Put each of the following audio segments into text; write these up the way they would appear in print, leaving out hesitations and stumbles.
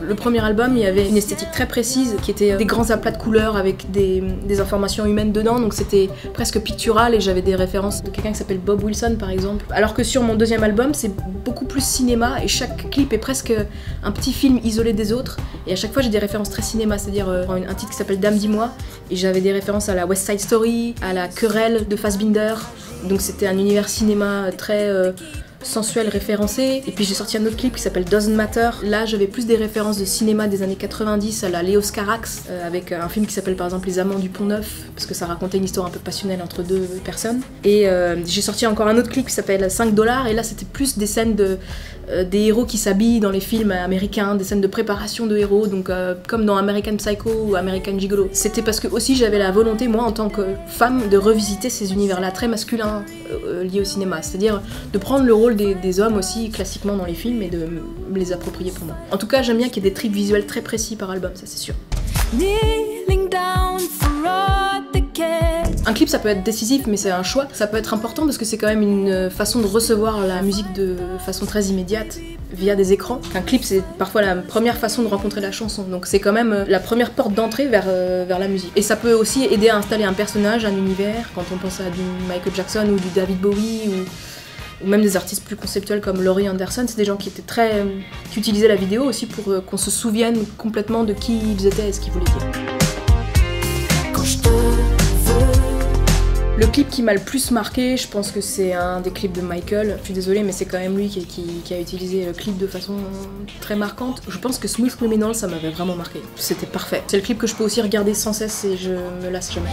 Le premier album, il y avait une esthétique très précise qui était des grands aplats de couleurs avec des informations humaines dedans, donc c'était presque pictural et j'avais des références de quelqu'un qui s'appelle Bob Wilson par exemple. Alors que sur mon deuxième album, c'est beaucoup plus cinéma et chaque clip est presque un petit film isolé des autres et à chaque fois j'ai des références très cinéma, c'est-à-dire un titre qui s'appelle Dame dis-moi et j'avais des références à la West Side Story, à la Querelle de Fassbinder, donc c'était un univers cinéma très sensuel référencé. Et puis j'ai sorti un autre clip qui s'appelle Doesn't Matter. Là j'avais plus des références de cinéma des années 90 à la Léos Carax, avec un film qui s'appelle par exemple Les Amants du Pont Neuf, parce que ça racontait une histoire un peu passionnelle entre deux personnes. Et j'ai sorti encore un autre clip qui s'appelle 5 $, et là c'était plus des scènes des héros qui s'habillent dans les films américains, des scènes de préparation de héros, donc comme dans American Psycho ou American Gigolo. C'était parce que aussi j'avais la volonté, moi en tant que femme, de revisiter ces univers-là très masculins liés au cinéma, c'est-à-dire de prendre le rôle des hommes aussi classiquement dans les films et de me les approprier pour moi. En tout cas, j'aime bien qu'il y ait des trips visuels très précis par album, ça c'est sûr. Un clip ça peut être décisif mais c'est un choix, ça peut être important parce que c'est quand même une façon de recevoir la musique de façon très immédiate via des écrans. Un clip c'est parfois la première façon de rencontrer la chanson, donc c'est quand même la première porte d'entrée vers la musique. Et ça peut aussi aider à installer un personnage, un univers, quand on pense à du Michael Jackson ou du David Bowie ou même des artistes plus conceptuels comme Laurie Anderson, c'est des gens qui utilisaient la vidéo aussi pour qu'on se souvienne complètement de qui ils étaient et ce qu'ils voulaient dire. Le clip qui m'a le plus marqué, je pense que c'est un des clips de Michael. Je suis désolée, mais c'est quand même lui qui a utilisé le clip de façon très marquante. Je pense que Smooth Criminal, ça m'avait vraiment marqué. C'était parfait. C'est le clip que je peux aussi regarder sans cesse et je me lasse jamais.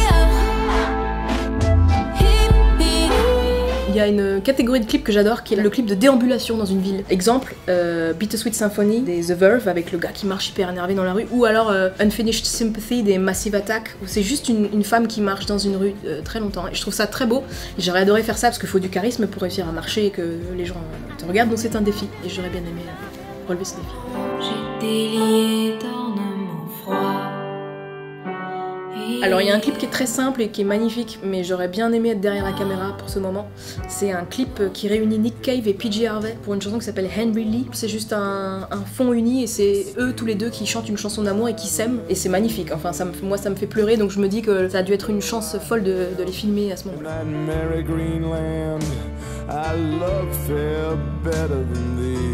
Il y a une catégorie de clips que j'adore qui est le clip de déambulation dans une ville. Exemple, Bittersweet Symphony des The Verve avec le gars qui marche hyper énervé dans la rue, ou alors Unfinished Sympathy des Massive Attack où c'est juste une femme qui marche dans une rue très longtemps. Et je trouve ça très beau et j'aurais adoré faire ça parce qu'il faut du charisme pour réussir à marcher et que les gens te regardent, donc c'est un défi et j'aurais bien aimé relever ce défi. J'étais liée d'ornements froids. Alors il y a un clip qui est très simple et qui est magnifique, mais j'aurais bien aimé être derrière la caméra pour ce moment. C'est un clip qui réunit Nick Cave et PJ Harvey pour une chanson qui s'appelle Henry Lee. C'est juste un fond uni et c'est eux tous les deux qui chantent une chanson d'amour et qui s'aiment. Et c'est magnifique, enfin moi ça me fait pleurer, donc je me dis que ça a dû être une chance folle de les filmer à ce moment-là.